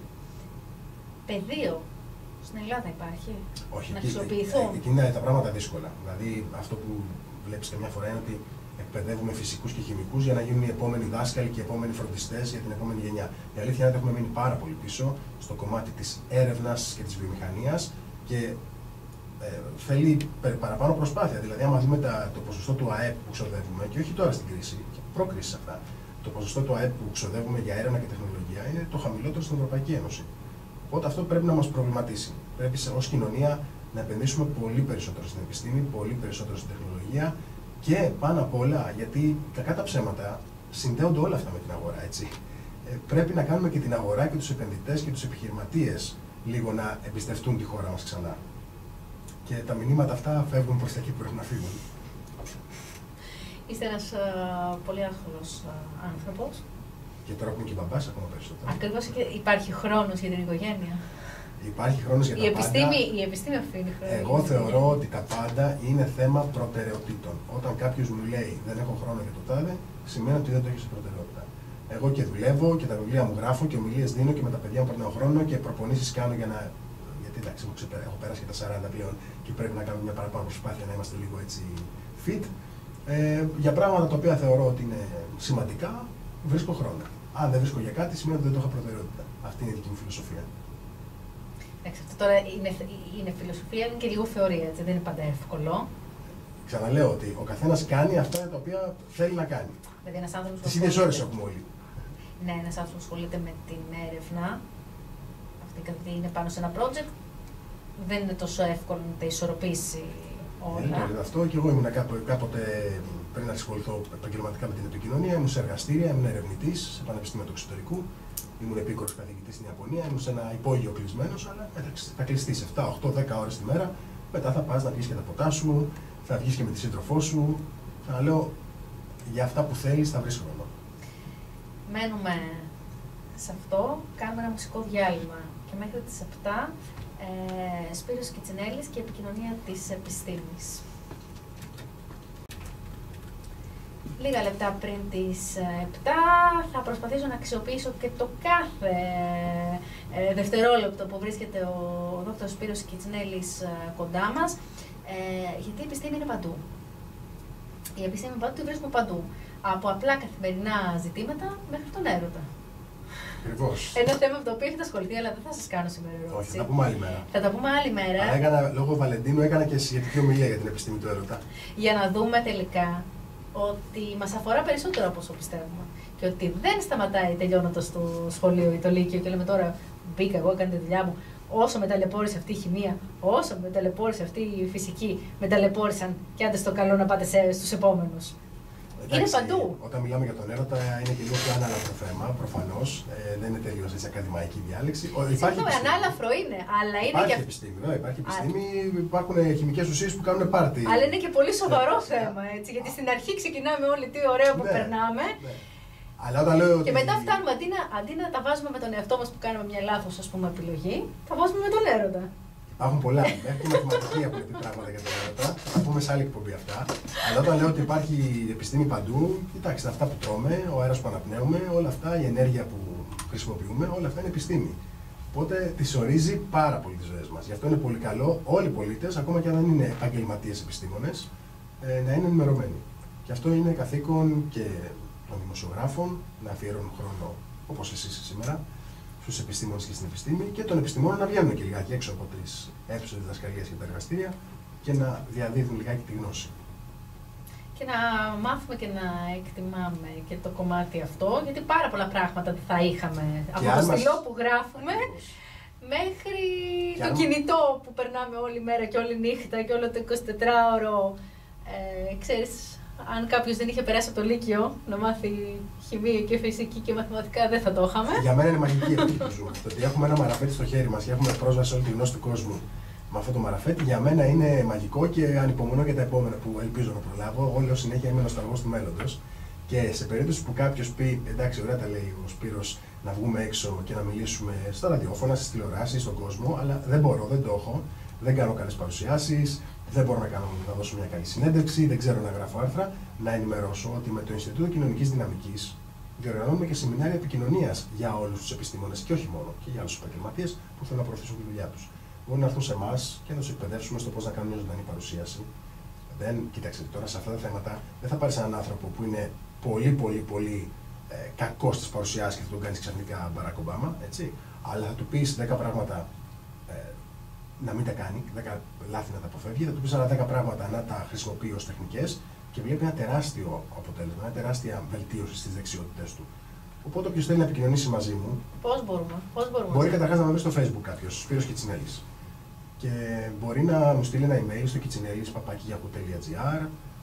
Speaker 1: Πεδίο στην Ελλάδα υπάρχει.
Speaker 2: Όχι,
Speaker 1: να
Speaker 2: αξιοποιηθούν. Εκεί είναι τα πράγματα δύσκολα. Δηλαδή αυτό που βλέπεις καμιά φορά είναι ότι εκπαιδεύουμε φυσικούς και χημικούς για να γίνουν οι επόμενοι δάσκαλοι και οι επόμενοι φροντιστές για την επόμενη γενιά. Η αλήθεια είναι ότι έχουμε μείνει πάρα πολύ πίσω στο κομμάτι της έρευνας και της βιομηχανίας και ε, θέλει παραπάνω προσπάθεια. Δηλαδή, άμα δούμε τα, το ποσοστό του ΑΕΠ που ξοδεύουμε, και όχι τώρα στην κρίση, και προκρίση αυτά, το ποσοστό του ΑΕΠ που ξοδεύουμε για έρευνα και τεχνολογία είναι το χαμηλότερο στην Ευρωπαϊκή Ένωση. Οπότε αυτό πρέπει να μας προβληματίσει. Πρέπει ως κοινωνία να επενδύσουμε πολύ περισσότερο στην επιστήμη, πολύ περισσότερο στην τεχνολογία. Και πάνω απ' όλα, γιατί κακά τα ψέματα συνδέονται όλα αυτά με την αγορά, έτσι. Ε, πρέπει να κάνουμε και την αγορά και τους επενδυτές και τους επιχειρηματίες λίγο να εμπιστευτούν τη χώρα μας ξανά. Και τα μηνύματα αυτά φεύγουν προς τα εκεί που πρέπει να φύγουν.
Speaker 1: Είστε ένας uh, πολύ άσχολος uh, άνθρωπος.
Speaker 2: Και τώρα έχουμε και μπαμπάς ακόμα περισσότερο.
Speaker 1: Ακριβώς, και υπάρχει χρόνος για την οικογένεια.
Speaker 2: Υπάρχει χρόνος για
Speaker 1: η
Speaker 2: τα
Speaker 1: επιστήμη,
Speaker 2: πάντα.
Speaker 1: Η επιστήμη αφήνει χρόνο.
Speaker 2: Εγώ θεωρώ ότι τα πάντα είναι θέμα προτεραιοτήτων. Όταν κάποιος μου λέει δεν έχω χρόνο για το τάδε, σημαίνει ότι δεν το έχει σε προτεραιότητα. Εγώ και δουλεύω και τα βιβλία μου γράφω και ομιλίες δίνω και με τα παιδιά μου περνάω χρόνο και προπονήσεις κάνω για να. Γιατί εντάξει, έχω, ξεπερα... έχω περάσει και τα σαράντα πλέον και πρέπει να κάνουμε μια παραπάνω προσπάθεια να είμαστε λίγο έτσι fit. Ε, για πράγματα τα οποία θεωρώ ότι είναι σημαντικά, βρίσκω χρόνο. Αν δεν βρίσκω για κάτι, σημαίνει ότι δεν το είχα προτεραιότητα. Αυτή είναι η δική μου φιλοσοφία.
Speaker 1: Εντάξει, αυτό τώρα είναι, είναι φιλοσοφία, είναι και λίγο θεωρία, έτσι, δεν είναι πάντα εύκολο.
Speaker 2: Ξαναλέω ότι ο καθένας κάνει αυτά τα οποία θέλει να κάνει.
Speaker 1: Δηλαδή, ένας άνθρωπος.
Speaker 2: Τις ίδιες ώρες έχουμε όλοι.
Speaker 1: Ναι, ένας άνθρωπος που ασχολείται με την έρευνα, αυτή καθ' είναι πάνω σε ένα project, δεν είναι τόσο εύκολο να τα ισορροπήσει όλα.
Speaker 2: Είναι αυτό και εγώ ήμουν κάποτε πριν να ασχοληθώ επαγγελματικά με την επικοινωνία, ήμουν σε εργαστήρια, ήμουν ερευνητής σε πανεπιστήμια του εξωτερικού. Ήμουν επίκορος καθηγητής στην Ιαπωνία, ήμουν σε ένα υπόγειο κλεισμένος, αλλά εντάξει, θα κλειστείς επτά, οκτώ, δέκα ώρες τη μέρα. Μετά θα πας να πιεις και τα ποτά σου, θα βγεις και με τη σύντροφό σου. Θα λέω για αυτά που θέλεις θα βρεις χρόνο.
Speaker 1: Μένουμε σε αυτό, κάνουμε ένα μουσικό διάλειμμα και μέχρι τις επτά ε, Σπύρος Κιτσινέλης και επικοινωνία της επιστήμης. Λίγα λεπτά πριν τις επτά θα προσπαθήσω να αξιοποιήσω και το κάθε ε, δευτερόλεπτο που βρίσκεται ο δόκτωρ Σπύρος Κιτσινέλης ε, κοντά μας, ε, γιατί η επιστήμη είναι παντού. Η επιστήμη παντού τη βρίσκουμε παντού. Από απλά καθημερινά ζητήματα μέχρι τον έρωτα.
Speaker 2: Ακριβώς.
Speaker 1: Ένα θέμα με το οποίο έχετε ασχοληθεί, αλλά δεν θα σας κάνω σήμερα ερώτηση.
Speaker 2: Όχι, θα τα πούμε άλλη μέρα.
Speaker 1: Θα τα πούμε άλλη μέρα.
Speaker 2: Αλλά έκανα, λόγω Βαλεντίνου έκανα και σχετική ομιλία για την επιστήμη του έρωτα.
Speaker 1: Για να δούμε τελικά ότι μας αφορά περισσότερο από όσο πιστεύουμε. Και ότι δεν σταματάει τελειώνοντας το σχολείο ή το λύκειο και λέμε τώρα μπήκα εγώ, έκανε τη δουλειά μου. Όσο με ταλαιπώρησε αυτή η χημεία, όσο με ταλαιπώρησε αυτή η φυσική, με ταλαιπώρησαν και άντε στο καλό να πάτε σε, στους επόμενους.
Speaker 2: Εντάξει,
Speaker 1: είναι παντού.
Speaker 2: Όταν μιλάμε για τον έρωτα, είναι και λίγο πιο ανάλαφρο θέμα, προφανώς. Ε, δεν είναι τελείως έτσι ακαδημαϊκή διάλεξη.
Speaker 1: Συγγνώμη, ανάλαφρο είναι, αλλά είναι
Speaker 2: υπάρχει
Speaker 1: και.
Speaker 2: Επιστήμη, ναι, υπάρχει επιστήμη, Α... υπάρχουν χημικές ουσίες που κάνουν πάρτι.
Speaker 1: Αλλά είναι και πολύ σοβαρό θέμα, έτσι. Γιατί στην αρχή ξεκινάμε όλοι τι ωραίο που
Speaker 2: ναι,
Speaker 1: περνάμε.
Speaker 2: Ναι. Αλλά όταν λέω
Speaker 1: και
Speaker 2: ότι...
Speaker 1: μετά φτάνουμε, αντί να, αντί να τα βάζουμε με τον εαυτό μας που κάνουμε μια λάθος ας πούμε, επιλογή, τα βάζουμε με τον έρωτα.
Speaker 2: Υπάρχουν πολλά. Μέχρι τη μαθηματική έχουν πει πράγματα για τον έρωτα. Θα πούμε σε άλλη εκπομπή αυτά. Αλλά όταν λέω ότι υπάρχει επιστήμη παντού, κοιτάξτε, αυτά που τρώμε, ο αέρας που αναπνέουμε, όλα αυτά, η ενέργεια που χρησιμοποιούμε, όλα αυτά είναι επιστήμη. Οπότε τις ορίζει πάρα πολύ τις ζωές μας. Γι' αυτό είναι πολύ καλό όλοι οι πολίτες, ακόμα και αν δεν είναι επαγγελματίες επιστήμονες, να είναι ενημερωμένοι. Και αυτό είναι καθήκον και των δημοσιογράφων να αφιερώνουν χρόνο, όπως εσείς σήμερα, στους επιστήμονες και στην επιστήμη, και των επιστημόνων να βγαίνουν και λιγάκι έξω από τις αίθουσες διδασκαλίας και τα εργαστήρια και να διαδίδουν λιγάκι τη γνώση.
Speaker 1: Και να μάθουμε και να εκτιμάμε και το κομμάτι αυτό, γιατί πάρα πολλά πράγματα θα είχαμε και από το στυλό μας... που γράφουμε μέχρι
Speaker 2: και
Speaker 1: το
Speaker 2: αν...
Speaker 1: κινητό που περνάμε όλη μέρα και όλη νύχτα και όλο το εικοσιτετράωρο. Ε, ξέρεις, αν κάποιος δεν είχε περάσει από το Λύκειο να μάθει χημεία και φυσική και μαθηματικά, δεν θα το είχαμε.
Speaker 2: Για μένα είναι μαγική εποχή που ζούμε. Το ότι έχουμε ένα μαραφέτη στο χέρι μας και έχουμε πρόσβαση σε όλη τη γνώση του κόσμου με αυτό το μαραφέτη, για μένα είναι μαγικό και ανυπομονώ για τα επόμενα που ελπίζω να προλάβω. Εγώ λέω συνέχεια είμαι νοσταλγός του μέλλοντος. Και σε περίπτωση που κάποιος πει, εντάξει, ωραία τα λέει ο Σπύρος, να βγούμε έξω και να μιλήσουμε στα ραδιόφωνα, στις τηλεοράσεις, στον κόσμο, αλλά δεν μπορώ, δεν το έχω, δεν κάνω καλές παρουσιάσεις, δεν μπορώ να, κάνω, να δώσω μια καλή συνέντευξη, δεν ξέρω να γράφω άρθρα, να ενημερώσω ότι με το Ινστιτούτο Κοινωνικής Δυναμικής διοργανώνουμε και σεμινάρια επικοινωνίας για όλους τους επιστήμονες και όχι μόνο, και για άλλους επαγγελματίες που θέλουν να προωθήσουν τη δουλειά τους. Μπορούν να έρθουν σε εμάς και να τους εκπαιδεύσουμε στο πώς να κάνουν μια ζωντανή παρουσίαση. Δεν, κοίταξε, τώρα σε αυτά τα θέματα δεν θα πάρεις έναν άνθρωπο που είναι πολύ πολύ πολύ ε, κακός στις παρουσιάσεις και θα τον κάνεις ξαφνικά Μπαράκ Ομπάμα, έτσι. Αλλά θα του πεις δέκα πράγματα ε, να μην τα κάνει, δέκα λάθη να τα αποφεύγει, θα του πεις άλλα δέκα πράγματα να τα χρησιμοποιεί ως τεχνικές και βλέπει ένα τεράστιο αποτέλεσμα, μια τεράστια βελτίωση στις δεξιότητες του. Οπότε όποιος θέλει να επικοινωνήσει μαζί μου,
Speaker 1: πώς μπορούμε, πώς μπορούμε
Speaker 2: μπορεί καταρχάς να με βρει στο Facebook κάποιος, Σπύρος Κιτσινέλης. Και μπορεί να μου στείλει ένα email στο kitchinellis παπάκι γιαχού τελεία gr.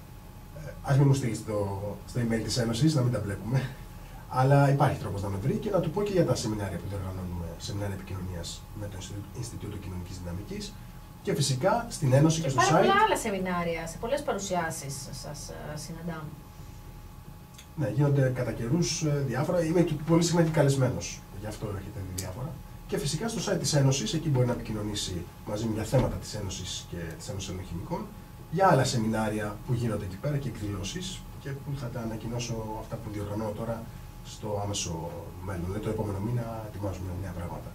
Speaker 2: Ας μην μου στείλει στο, στο email της Ένωσης, να μην τα βλέπουμε. Αλλά υπάρχει τρόπος να με βρει και να του πω και για τα σεμινάρια που διοργανώνουμε, σεμινάρια επικοινωνίας με το Ινστιτούτο Κοινωνικής Δυναμικής. Και φυσικά στην Ένωση και, και στο site.
Speaker 1: Πάρα πολλά άλλα σεμινάρια, σε πολλές παρουσιάσεις σας συναντάμε.
Speaker 2: Ναι, γίνονται κατά καιρούς διάφορα. Είμαι και πολύ συχνά και καλεσμένος, γι' αυτό έχετε δει διάφορα. Και φυσικά στο site της Ένωσης, εκεί μπορεί να επικοινωνήσει μαζί μου για θέματα της Ένωσης και της Ένωσης Ελληνοχημικών, για άλλα σεμινάρια που γίνονται εκεί πέρα και εκδηλώσεις και που θα τα ανακοινώσω αυτά που διοργανώνω τώρα στο άμεσο μέλλον. Δηλαδή το επόμενο μήνα ετοιμάζουμε νέα πράγματα.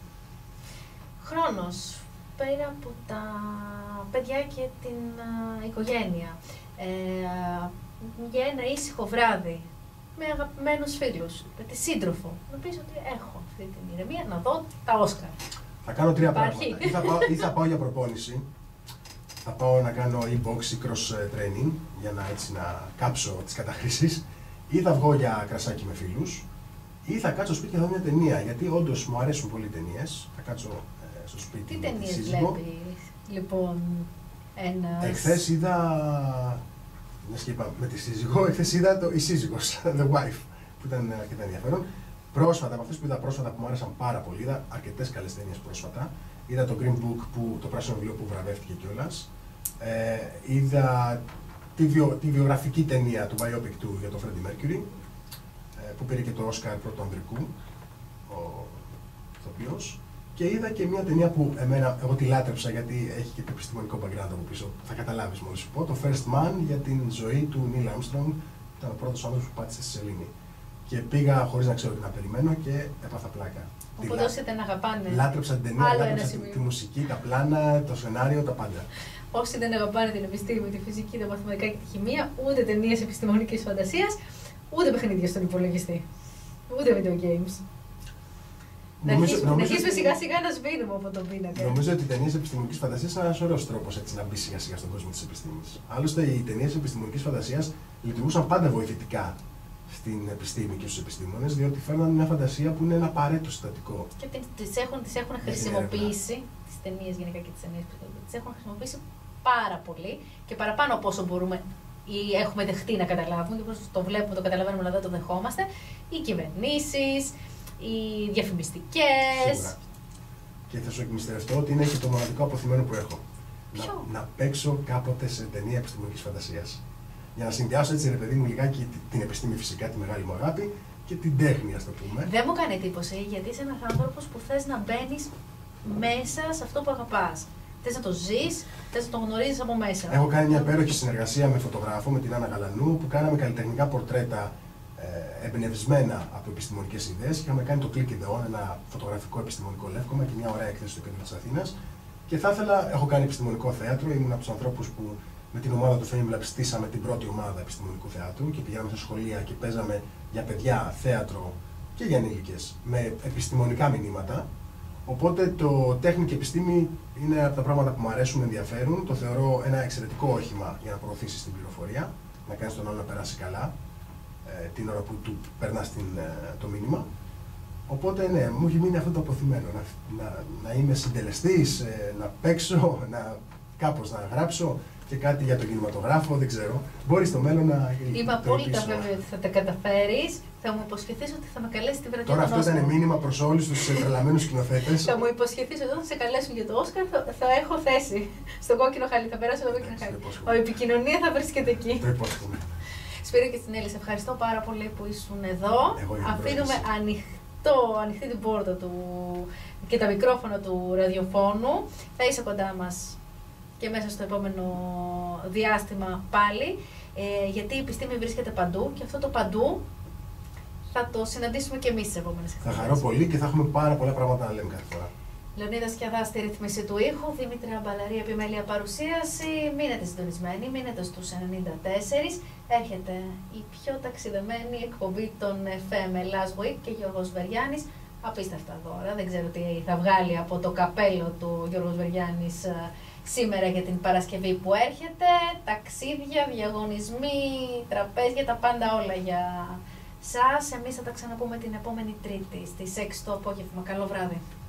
Speaker 1: Χρόνος, πέρα από τα παιδιά και την uh, οικογένεια, ε, για ένα ήσυχο βράδυ, με αγαπημένους φίλους, με τη σύντροφο, να πεις ότι έχω αυτή την ηρεμία να δω τα Όσκαρ.
Speaker 2: Θα κάνω τρία
Speaker 1: Υπάρχει.
Speaker 2: πράγματα. Ή θα, πάω, ή θα πάω για προπόνηση, θα πάω να κάνω e-box ή cross training για να, έτσι, να κάψω τις καταχρήσεις, ή θα βγω για κρασάκι με φίλους, ή θα κάτσω στο σπίτι και θα δω μια ταινία, γιατί όντως μου αρέσουν πολύ οι ταινίες. Θα κάτσω ε, στο σπίτι.
Speaker 1: Τι ταινίες βλέπεις, λοιπόν, ένα.
Speaker 2: Εχθές είδα. Μιας και είπα με τη σύζυγο, εχθές είδα το «Η σύζυγος», The Wife, που ήταν αρκετά ενδιαφέρον. Πρόσφατα, από αυτές που είδα πρόσφατα που μου άρεσαν πάρα πολύ, είδα αρκετές καλές ταινίες πρόσφατα. Είδα το Green Book, που, το πράσινο βιβλίο που βραβεύτηκε κιόλας. Ε, είδα τη, βιο, τη βιογραφική ταινία του biopic του για τον Freddie Mercury, ε, που πήρε και το Oscar πρώτου ανδρικού, ο ηθοποιός. Και είδα και μια ταινία που εμένα, εγώ τη λάτρεψα γιατί έχει και το επιστημονικό background από πίσω. Θα καταλάβεις μόλις σου πω. Το First Man, για την ζωή του Neil Armstrong, ήταν ο πρώτος άνθρωπος που πάτησε στη σελήνη. Και πήγα χωρίς να ξέρω τι να περιμένω και έπαθα πλάκα.
Speaker 1: Οπότε όσοι δεν αγαπάνε.
Speaker 2: Λάτρεψα την ταινία, λάτρεψα τη, τη μουσική, τα πλάνα, το σενάριο, τα πάντα.
Speaker 1: Όσοι δεν αγαπάνε την επιστήμη, τη φυσική, τα μαθηματικά και τη χημεία, ούτε ταινίες επιστημονικής φαντασίας, ούτε παιχνίδια στον υπολογιστή. Ούτε video games. Να αρχίσουμε σιγά σιγά να σβήνουμε από τον πίνακα.
Speaker 2: Νομίζω ότι οι ταινίες επιστημονικής φαντασίας είναι ένας ωραίος τρόπος να μπει σιγά σιγά στον κόσμο της επιστήμης. Άλλωστε, οι ταινίες επιστημονικής φαντασίας λειτουργούσαν πάντα βοηθητικά στην επιστήμη και στους επιστήμονες, διότι φέρναν μια φαντασία που είναι ένα απαραίτητο συστατικό.
Speaker 1: Και τις έχουν, τις έχουν χρησιμοποιήσει, τις ταινίες γενικά και τις ταινίες, τις έχουν χρησιμοποιήσει πάρα πολύ και παραπάνω από όσο μπορούμε ή έχουμε δεχτεί να καταλάβουμε, και όπως το βλέπουμε, το καταλαβαίνουμε, αλλά δεν το δεχόμαστε, οι κυβερνήσεις, οι διαφημιστικές.
Speaker 2: Σίγουρα. Και θα σου εκμυστηρευτώ ότι είναι και το μοναδικό αποθυμένο που έχω.
Speaker 1: Ποιο?
Speaker 2: Να, να παίξω κάποτε σε ταινία επιστημονικής φαντασίας. Για να συνδυάσω έτσι, ρε παιδί μου, λιγάκι την επιστήμη φυσικά, τη μεγάλη μου αγάπη, και την τέχνη, ας το πούμε.
Speaker 1: Δεν μου κάνει εντύπωση, γιατί είσαι ένας άνθρωπος που θες να μπαίνεις μέσα σε αυτό που αγαπάς. Θες να το ζεις, θες να το γνωρίζεις από μέσα.
Speaker 2: Έχω κάνει μια υπέροχη συνεργασία με φωτογράφο, με την Άννα Γαλανού, που κάναμε καλλιτεχνικά πορτρέτα ε, εμπνευσμένα από επιστημονικές ιδέες. Είχαμε κάνει το Click in the On, ένα φωτογραφικό επιστημονικό λεύκομα και μια ωραία έκθεση στο κέντρο της Αθήνας. Και θα ήθελα, έχω κάνει επιστημονικό θέατρο, ήμουν από τους ανθρώπους που με την ομάδα του FameLab στήσαμε την πρώτη ομάδα επιστημονικού θεάτρου και πηγαίναμε σε σχολεία και παίζαμε για παιδιά θέατρο και για ενήλικες με επιστημονικά μηνύματα. Οπότε το τέχνη και επιστήμη είναι από τα πράγματα που μου αρέσουν, με ενδιαφέρουν. Το θεωρώ ένα εξαιρετικό όχημα για να προωθήσεις την πληροφορία, να κάνεις τον άλλο να περάσει καλά ε, την ώρα που του περνάς την, ε, το μήνυμα. Οπότε ναι, μου έχει μείνει αυτό το αποθυμένο, να, να, να είμαι συντελεστής, ε, να παίξω, να, κάπως να γράψω και κάτι για τον κινηματογράφο, δεν ξέρω. Μπορεί στο μέλλον να.
Speaker 1: Είμαι απόλυτα βέβαιη ότι θα τα καταφέρεις. Θα μου υποσχεθείς ότι θα με καλέσει τη βραδιά.
Speaker 2: Τώρα αυτό ήταν μήνυμα προς όλους τους τρελαμένους σκηνοθέτες.
Speaker 1: Θα μου υποσχεθείς ότι όταν σε καλέσουν για το Όσκαρ θα, θα έχω θέση στο κόκκινο χαλί. Θα περάσω το κόκκινο χαλί. Η επικοινωνία θα βρίσκεται εκεί.
Speaker 2: Το υπόσχομαι.
Speaker 1: Σπύρο και Στινέλη, σε ευχαριστώ πάρα πολύ που ήσουν εδώ. Αφήνουμε ανοιχτό, ανοιχτή την πόρτα του και τα μικρόφωνα του ραδιοφώνου. Θα είσαι κοντά μας και μέσα στο επόμενο διάστημα πάλι, ε, γιατί η επιστήμη βρίσκεται παντού και αυτό το παντού θα το συναντήσουμε και εμείς στις επόμενες εκπομπές.
Speaker 2: Θα χαρώ πολύ και θα έχουμε πάρα πολλά πράγματα να λέμε κάθε φορά.
Speaker 1: Λεωνίδα Σκιαδά στη ρύθμιση του ήχου, Δήμητρα Μπαλαρή επιμέλεια παρουσίαση. Μείνετε συντονισμένοι, μείνετε στους ενενήντα τέσσερα. Έρχεται η πιο ταξιδεμένη εκπομπή των εφ εμ Last Week και Γιώργος Βεριάνης. Απίστευτα δώρα, δεν ξέρω τι θα βγάλει από το καπέλο του Γιώργος Βεριάνης σήμερα για την Παρασκευή που έρχεται. Ταξίδια, διαγωνισμοί, τραπέζια, τα πάντα όλα για σας. Εμείς θα τα ξαναπούμε την επόμενη Τρίτη στις έξι το απόγευμα. Καλό βράδυ.